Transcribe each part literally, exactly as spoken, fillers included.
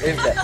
Üfle.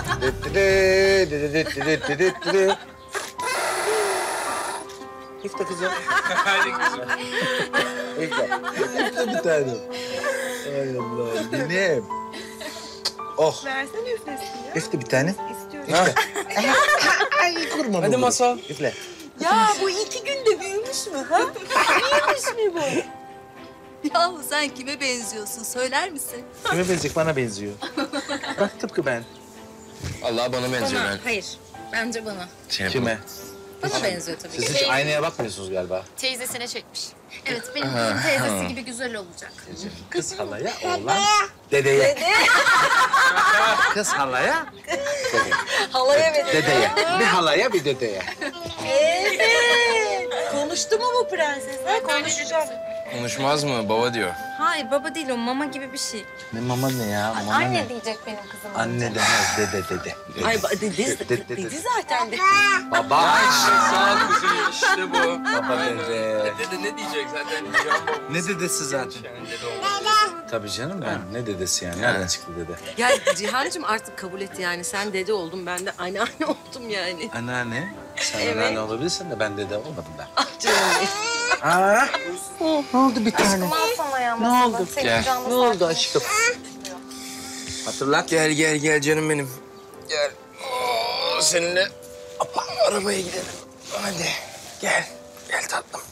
Üfle kızım. Hadi kızım. Üfle. Üfle bir tane. Ay Allah. Benim. Oh. Versene üflesin ya. Üfle bir tane. İstiyorum. Üfle. Ay kurban Hadi olurum. Masal. Üfle. Ya bu iki günde büyümüş mü ha? Büyümüş mü bu? Yahu sen kime benziyorsun söyler misin? Kime benziyor? Bana benziyor. Bak tıpkı ben. Allah bana benziyor ben. Hayır. Bence bana. Şey Kime? Bana benziyor tabii. Siz hiç aynaya bakmıyorsunuz galiba. Teyzesine çekmiş. Evet, benim kızım teyzesi gibi güzel olacak. Kız halaya, oğlan dedeye. Kız halaya, Halaya ve dedeye. Bir halaya, bir dedeye. Evet. Konuştu mu bu prenses? Ha? Konuşacak. Konuşmaz mı? Baba diyor. Hayır, baba değil o, mama gibi bir şey. Ne mama ne ya? Mama Anne ne? diyecek benim kızım. Anne demez, dede dede. Ay ba- dedi, De- de- de- dedi zaten. De. Baba. İşte sağ ol kızım. İşte bu. Baba dede. Dede ne diyecek zaten? Can baba. Ne dedesi zaten? Yani dede olmaz. Tabii canım ben. Ne dedesi yani? Nereden çıktı dede? Ya Cihancığım artık kabul et yani. Sen dede oldun, ben de anneanne oldum yani. Anneanne. Sen Evet. anneanne olabilirsin de ben dede olmadım ben. Ah canım benim. Aa, ne oldu bir tane? Al sana ya Ne masada. oldu? Senin Gel. kucağında Ne oldu sakin. aşkım? Hatırlat. Gel gel gel canım benim. Gel. Oo, seninle hoppa, arabaya gidelim. Hadi gel. Gel tatlım.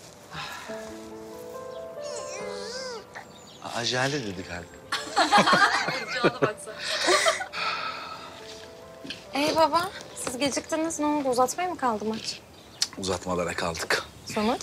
Aa, Jale dedi galiba. Ee baba, siz geciktiniz. Ne oldu? Uzatmaya mı kaldı maç? Uzatmalara kaldık. Sonuç?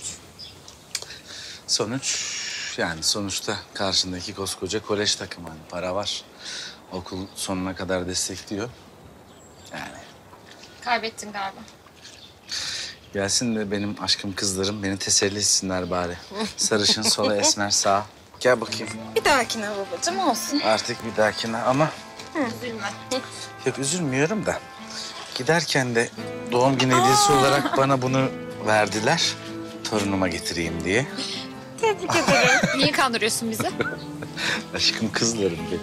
Sonuç yani sonuçta karşındaki koskoca kolej takımı. Hani para var. Okul sonuna kadar destekliyor. Yani Kaybettin galiba. gelsin de benim aşkım kızlarım beni teselli etsinler bari. Sarışın sola esmer sağa. Gel bakayım. Bir dahakine babacığım olsun. Artık bir dahakine ama... Üzülme. Yok üzülmüyorum da. Giderken de doğum günü hediyesi olarak bana bunu verdiler. Torunuma getireyim diye. Tebrik ederim. Niye kandırıyorsun bizi? Aşkım kızlarım benim.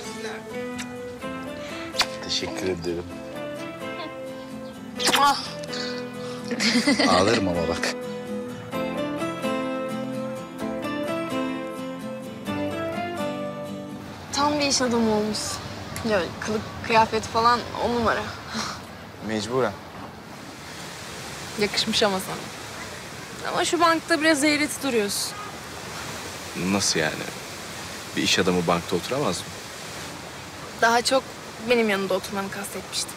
Teşekkür ederim. Ah. Ağlarım ama bak. Tam bir iş adamı olmuş. Ya kılık kıyafet falan on numara. Mecburen. Yakışmış ama sana. Ama şu bankta biraz eğreti duruyorsun. Nasıl yani? Bir iş adamı bankta oturamaz mı? Daha çok benim yanımda oturmanı kastetmiştim.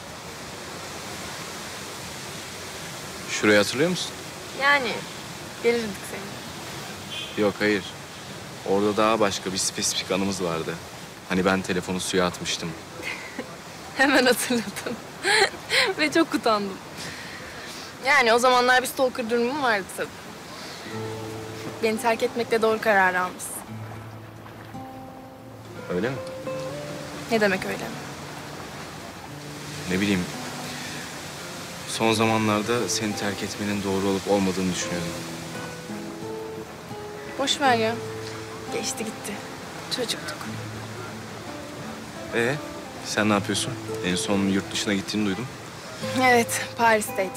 Şurayı hatırlıyor musun? Yani gelirdik seninle. Yok hayır. Orada daha başka bir spesifik anımız vardı. Hani ben telefonu suya atmıştım. Hemen hatırladım. Ve çok utandım. Yani o zamanlar bir stalker durumum vardı tabii. Beni terk etmekle doğru karar almışsın. Öyle mi? Ne demek öyle? Ne bileyim. Son zamanlarda seni terk etmenin doğru olup olmadığını düşünüyordum. Boş ver ya. Geçti gitti. Çocuktuk. Ee, sen ne yapıyorsun? En son yurt dışına gittiğini duydum. Evet, Paris'teydim.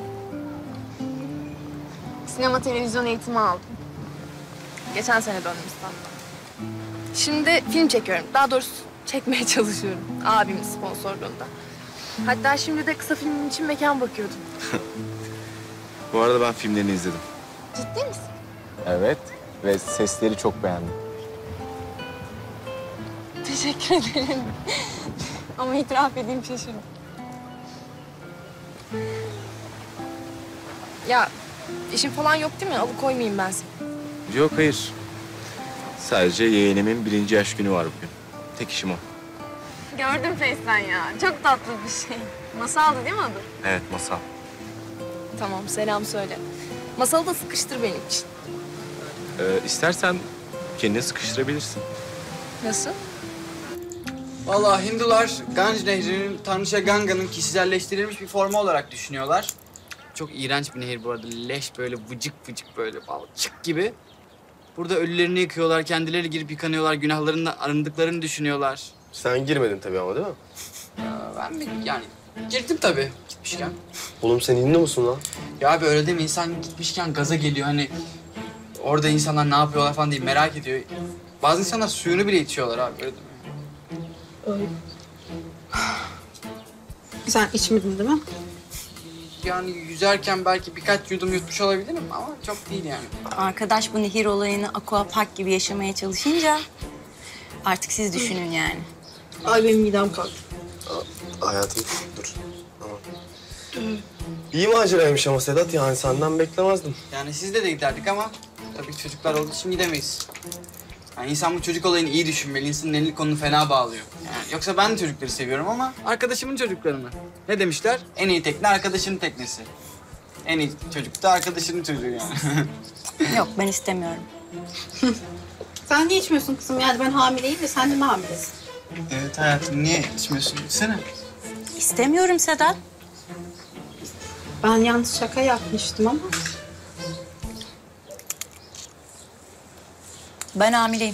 Sinema televizyon eğitimi aldım. Geçen sene döndüm İstanbul'a. Şimdi film çekiyorum. Daha doğrusu çekmeye çalışıyorum. Abimin sponsorluğunda. Hatta şimdi de kısa filmin için mekan bakıyordum. Bu arada ben filmlerini izledim. Ciddi misin? Evet ve sesleri çok beğendim. Teşekkür ederim. Ama itiraf edeyim şaşırdım. Ya işin falan yok değil mi? Alıkoymayayım ben seni. Yok hayır. Sadece yeğenimin birinci yaş günü var bugün. Tek işim o. Gördüm Feysen ya. Çok tatlı bir şey. Masaldı değil mi adı? Evet masal. Tamam, selam söyle. Masalı da sıkıştır benim için. Ee, istersen kendini sıkıştırabilirsin. Nasıl? Vallahi Hindular Ganj Nehri'nin Tanrıça Ganga'nın kişiselleştirilmiş bir formu olarak düşünüyorlar. Çok iğrenç bir nehir bu arada. Leş böyle vıcık vıcık böyle balçık gibi. Burada ölülerini yıkıyorlar, kendileri girip yıkanıyorlar, günahlarından arındıklarını düşünüyorlar. Sen girmedin tabii ama değil mi? Ya ben mi yani girdim tabii gitmişken. Oğlum sen indi musun lan? Ya abi öyle deme, insan gitmişken gaza geliyor hani orada insanlar ne yapıyorlar falan diye merak ediyor. Bazı insanlar suyunu bile içiyorlar abi, öyle deme. Sen içmedin değil mi? Yani yüzerken belki birkaç yudum yutmuş olabilirim ama çok değil yani. Arkadaş bu nehir olayını aqua park gibi yaşamaya çalışınca artık siz düşünün yani. Ay benim midem kalktı. Hayatım dur. Tamam. İyi maceraymış ama Sedat, yani senden beklemezdim. Yani sizde de giderdik ama tabii çocuklar olduğu için gidemeyiz. Yani insan bu çocuk olayını iyi düşünmeli. İnsanın elini kolunu fena bağlıyor. Yani yoksa ben de çocukları seviyorum ama arkadaşımın çocuklarını. Ne demişler? En iyi tekne arkadaşının teknesi. En iyi çocuk da arkadaşının çocuğu yani. Yok ben istemiyorum. Sen niye içmiyorsun kızım? Yani ben hamileyim de sen de mi hamilesin? Evet hayatım, niye içmiyorsun? Gitsene. İstemiyorum Sedat. Ben yalnız şaka yapmıştım ama. Ben hamileyim.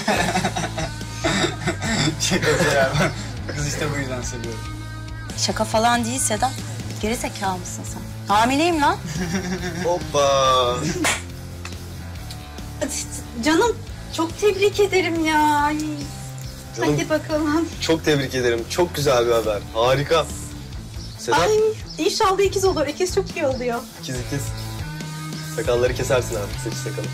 Şaka ya. Kız işte bu yüzden seviyorum. Şaka falan değil Sedat. Geri zekalı mısın sen? Hamileyim lan. Hoppa. Canım çok tebrik ederim ya. Ay. Canım, Hadi bakalım. çok tebrik ederim. Çok güzel bir haber. Harika. Sedat, Ay inşallah ikiz olur. İkiz çok iyi oluyor. ikiz ikiz. Sakalları kesersin artık, saçı sakalı.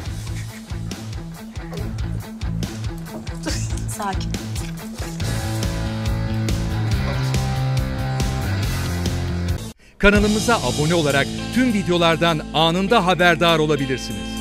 Sakin. Kanalımıza abone olarak tüm videolardan anında haberdar olabilirsiniz.